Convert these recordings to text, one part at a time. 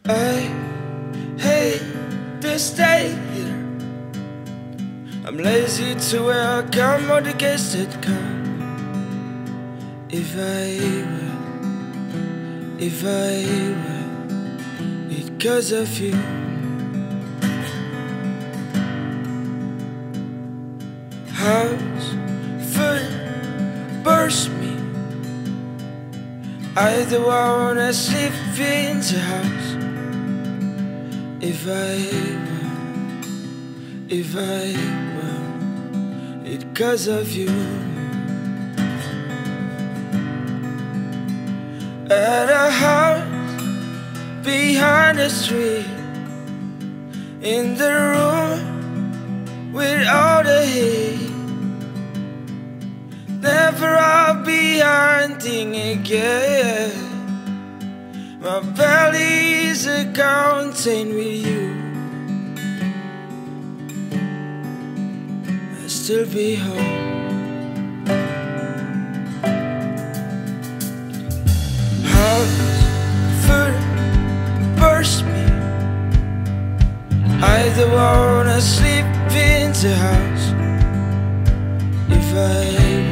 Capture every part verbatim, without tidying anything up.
I hate to stay here. I'm lazy to welcome all the guests that come. If I were, if I were, it's 'cause of you. House full burst me. I don't wanna sleep in the house. If I were, if I were, it's 'cause of you. At a house behind the street, in the room with all the heat. Never I'll be hunting again. My belly's a contained with you. I'll still be home. House full burst me. I don't wanna sleep in the house. If I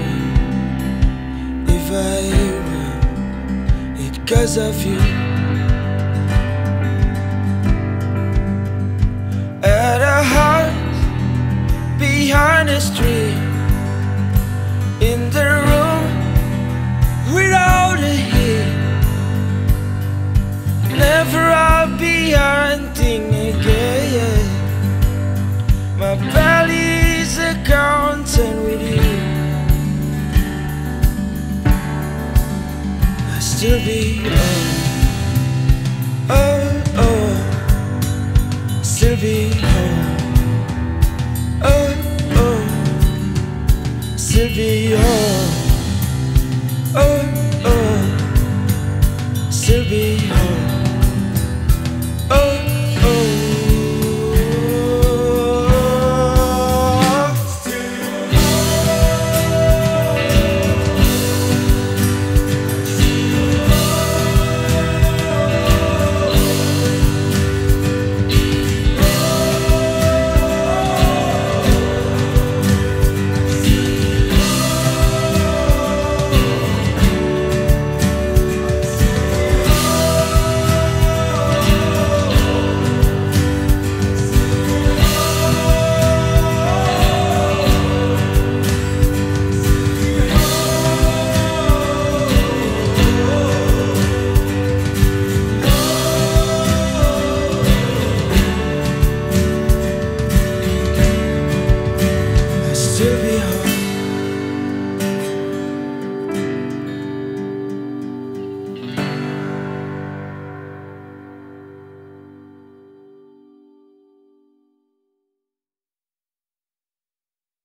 If I were, it's 'cause of you. At a house behind the street, in the room with all the heat. Never I'll be hunting again. My belly's a content with you. Still be home, oh, oh, still be home, oh, oh, still be home, oh, oh, still be home.